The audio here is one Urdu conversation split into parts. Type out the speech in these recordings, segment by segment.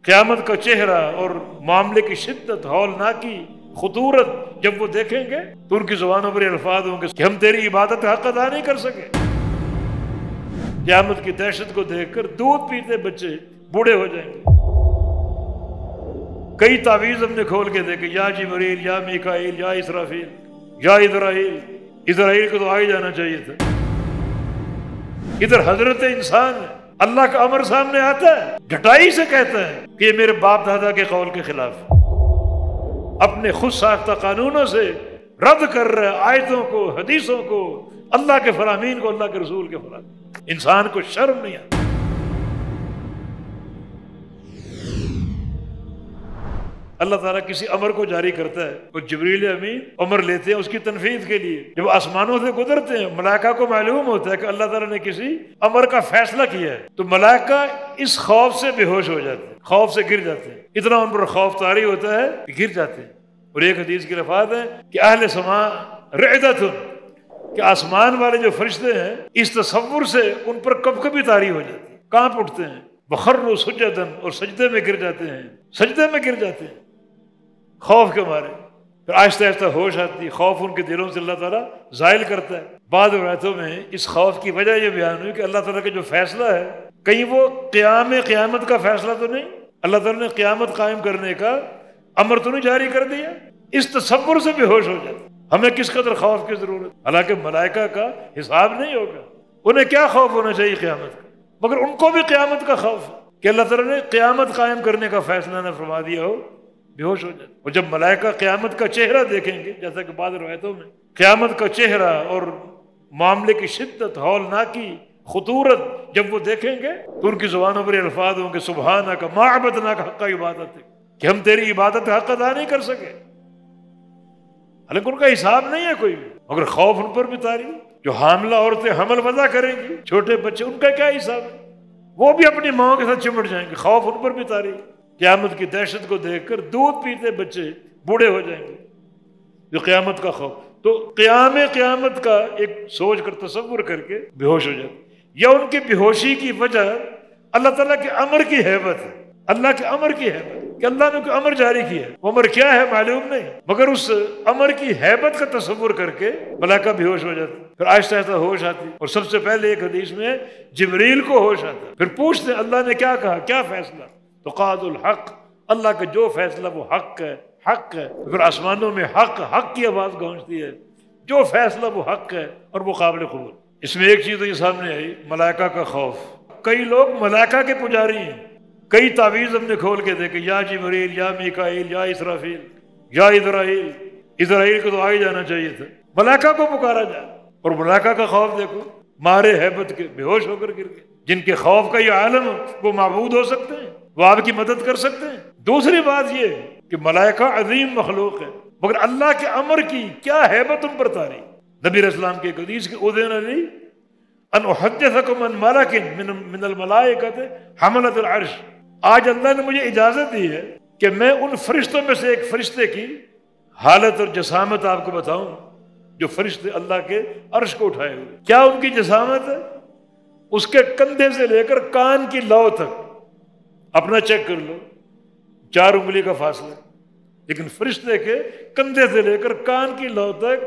قیامت کا چہرہ اور معاملے کی شدت، ہولناکی، خطورت جب وہ دیکھیں گے تو ان کی زبانوں پر الفاظ ہوں گے کہ ہم تیری عبادت حق ادا نہیں کر سکے۔ قیامت کی دہشت کو دیکھ کر دودھ پیتے بچے بوڑھے ہو جائیں گے۔ کئی تعویذ ہم نے کھول کے دیکھے، یا جبریل، یا میکائیل، یا اسرافیل، یا اسرائیل۔ اسرائیل کو تو آ ہی جانا چاہیے تھا۔ ادھر حضرت انسان ہے، اللہ کا امر سامنے آتا ہے، ڈٹائی سے کہتا ہے کہ یہ میرے باپ دادا کے قول کے خلاف ہے، اپنے خود ساختہ قانونوں سے رد کر رہا ہے آیتوں کو، حدیثوں کو، اللہ کے فرامین کو، اللہ کے رسول کے فرامین۔ انسان کو شرم نہیں آتی۔ اللہ تعالیٰ کسی امر کو جاری کرتا ہے، وہ جبریل امین امر لیتے ہیں اس کی تنفیذ کے لیے۔ جب آسمانوں سے گزرتے ہیں ملائکہ کو معلوم ہوتا ہے کہ اللہ تعالیٰ نے کسی امر کا فیصلہ کیا ہے، تو ملائکہ اس خوف سے بے ہوش ہو جاتے ہیں، خوف سے گر جاتے ہیں، اتنا ان پر خوف طاری ہوتا ہے کہ گر جاتے ہیں۔ اور ایک حدیث کی الفاظ ہے کہ اہل سماء رعدۃ، کہ آسمان والے جو فرشتے ہیں اس تصور سے ان پر کب کبھی طاری ہو جاتی ہے، کانپ اٹھتے ہیں، وخروا سجدا، اور سجدے میں گر جاتے ہیں، سجدے میں گر جاتے ہیں خوف کے مارے۔ پھر آہستہ آہستہ ہوش آتی ہے، خوف ان کے دلوں سے اللہ تعالیٰ زائل کرتا ہے۔ بعض روایتوں میں اس خوف کی وجہ یہ بیان ہوئی کہ اللہ تعالیٰ کا جو فیصلہ ہے کہیں وہ قیامت کا فیصلہ تو نہیں، اللہ تعالیٰ نے قیامت قائم کرنے کا امر تو نہیں جاری کر دیا، اس تصور سے بے ہوش ہو جاتے۔ ہمیں کس قدر خوف کی ضرورت، حالانکہ ملائکہ کا حساب نہیں ہوگا، انہیں کیا خوف ہونا چاہیے قیامت کا، مگر ان کو بھی قیامت کا خوف ہے کہ اللہ تعالیٰ نے قیامت قائم کرنے کا فیصلہ نہ فرما دیا ہو، بے ہوش ہو جاتے۔ اور جب ملائکہ قیامت کا چہرہ دیکھیں گے، جیسا کہ بعض روایتوں میں قیامت کا چہرہ اور معاملے کی شدت، ہولناکی، خطورت جب وہ دیکھیں گے تو ان کی زبانوں پر الفاظ ہوں گے سبحانک ما عبدناک حق عبادتک، کہ ہم تیری عبادت حق ادا نہیں کر سکے۔ حالانکہ ان کا حساب نہیں ہے کوئی بھی، مگر خوف ان پر بھی طاری۔ جو حاملہ عورتیں حمل وضع کریں گی، چھوٹے بچے، ان کا کیا حساب ہے، وہ بھی اپنی ماں کے ساتھ چمٹ جائیں گے، خوف ان پر بھی طاری۔ قیامت کی دہشت کو دیکھ کر دودھ پیتے بچے بوڑھے ہو جائیں گے، جو قیامت کا خوف۔ تو قیامت کا ایک سوچ کر، تصور کر کے بے ہوش ہو جاتے، یا ان کی بے ہوشی کی وجہ اللہ تعالیٰ کے امر کی ہیبت ہے، اللہ کے امر کی ہیبت کہ اللہ نے کوئی امر جاری کیا ہے، وہ امر کیا ہے معلوم نہیں، مگر اس امر کی ہیبت کا تصور کر کے ملائکہ بے ہوش ہو جاتے، پھر آہستہ آہستہ ہوش آتی، اور سب سے پہلے ایک حدیث میں جبریل کو ہوش آتا، پھر پوچھتے اللہ نے کیا کہا، کیا فیصلہ، تو قاد الحق، اللہ کا جو فیصلہ وہ حق ہے، حق ہے۔ پھر آسمانوں میں حق کی آواز گونجتی ہے، جو فیصلہ وہ حق ہے اور وہ قابل قبول۔ اس میں ایک چیز تو یہ سامنے آئی، ملائکہ کا خوف۔ کئی لوگ ملائکہ کے پجاری ہیں، کئی تعویذ ہم نے کھول کے دیکھے، یا جبریل، یا میکائیل، یا اسرافیل، یا اسرائیل۔ اسرائیل کو تو آ ہی جانا چاہیے تھا، ملائکہ کو پکارا جائے، اور ملائکہ کا خوف دیکھو، مارے ہیبت کے بے ہوش ہو کر گر گئے۔ جن کے خوف کا یہ عالم، وہ معبود ہو سکتے ہیں، وہ آپ کی مدد کر سکتے ہیں۔ دوسری بات یہ کہ ملائکہ عظیم مخلوق ہے، مگر اللہ کے امر کی کیا ہیبت ان پر طاری۔ نبی علیہ السلام کی ایک حدیث کہ اذن لی ان احدثکم عن ملک من الملائکۃ حملۃ العرش، آج اللہ نے مجھے اجازت دی ہے کہ میں ان فرشتوں میں سے ایک فرشتے کی حالت اور جسامت آپ کو بتاؤں، جو فرشتے اللہ کے عرش کو اٹھائے ہوئے۔ کیا ان کی جسامت ہے؟ اس کے کندھے سے لے کر کان کی لو تک، اپنا چیک کر لو، 4 انگلی کا فاصلہ، لیکن فرشتے کے کندھے سے لے کر کان کی لو تک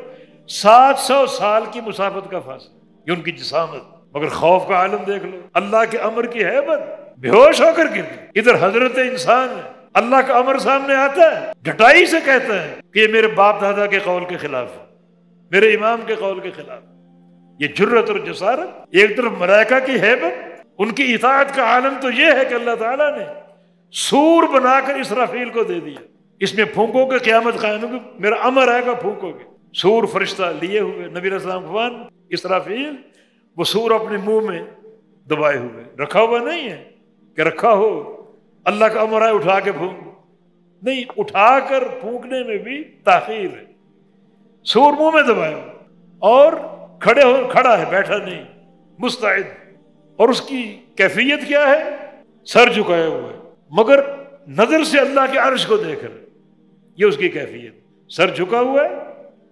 700 سال کی مسافت کا فاصلہ، یہ ان کی جسامت۔ مگر خوف کا عالم دیکھ لو، اللہ کے امر کی ہیبت، بے ہوش ہو کر گر گئے۔ ادھر حضرت انسان ہے، اللہ کا امر سامنے آتا ہے، ڈٹائی سے کہتا ہے کہ یہ میرے باپ دادا کے قول کے خلاف ہے، میرے امام کے قول کے خلاف۔ یہ جرت اور جسارت، ایک طرف ملائکہ کی ہیبت، ان کی اطاعت کا عالم تو یہ ہے کہ اللہ تعالیٰ نے سور بنا کر اسرافیل کو دے دیا، اس میں پھونکو گے قیامت قائم ہوگی، میرا امر آئے گا پھونکو گے۔ سور فرشتہ لیے ہوئے، نبی علیہ السلام فرمان اسرافیل، وہ سور اپنے منہ میں دبائے ہوئے، رکھا ہوا نہیں ہے کہ رکھا ہو اللہ کا امر آئے اٹھا کے پھونک، نہیں، اٹھا کر پھونکنے میں بھی تاخیر ہے۔ سور منہ میں دبایا اور کھڑا ہے، بیٹھا نہیں، مستعد، اور اس کی کیفیت کیا ہے؟ سر جھکایا ہوا ہے، مگر نظر سے اللہ کے عرش کو دیکھ رہا ہے، یہ اس کی کیفیت، سر جھکا ہوا ہے،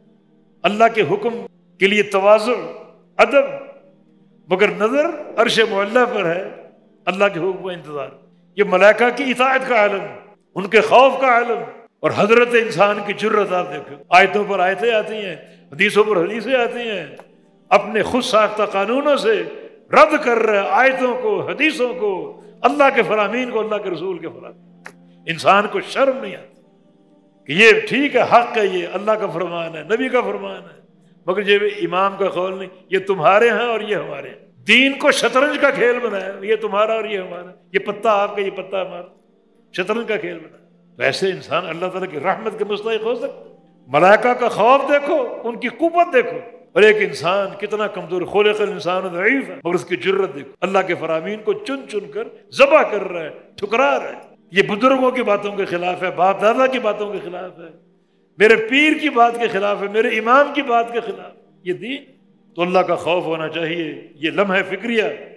اللہ کے حکم کے لیے تواضع، ادب، مگر نظر عرش معلیٰ پر ہے، اللہ کے حکم کا انتظار۔ یہ ملائکہ کی اطاعت کا عالم، ان کے خوف کا عالم، اور حضرت انسان کی جرت آپ دیکھو، آیتوں پر آیتیں آتی ہیں، حدیثوں پر حدیثیں آتی ہیں، اپنے خود ساختہ قانونوں سے رد کر رہے ہیں آیتوں کو، حدیثوں کو، اللہ کے فرامین کو، اللہ کے رسول کے فرامین۔ انسان کو شرم نہیں آتی کہ یہ ٹھیک ہے، حق ہے، یہ اللہ کا فرمان ہے، نبی کا فرمان ہے، مگر یہ امام کا قول نہیں، یہ تمہارے ہیں اور یہ ہمارے ہیں۔ دین کو شطرنج کا کھیل بنایا، یہ تمہارا اور یہ ہمارا، یہ پتا آپ کا، یہ پتا ہمارا، شطرنج کا کھیل بنایا۔ تو ایسے انسان اللہ تعالیٰ کی رحمت کے مستحق ہو سکتا؟ ملائکہ کا خوف دیکھو، ان کی قوت دیکھو، اور ایک انسان کتنا کمزور، خلق الانسان ضعیف ہے، مگر اس کی جرت دیکھو، اللہ کے فرامین کو چن چن کر ذبح کر رہا ہے، ٹھکرا رہا ہے۔ یہ بزرگوں کی باتوں کے خلاف ہے، باپ دادا کی باتوں کے خلاف ہے، میرے پیر کی بات کے خلاف ہے، میرے امام کی بات کے خلاف، یہ دین۔ تو اللہ کا خوف ہونا چاہیے، یہ لمحہ فکریہ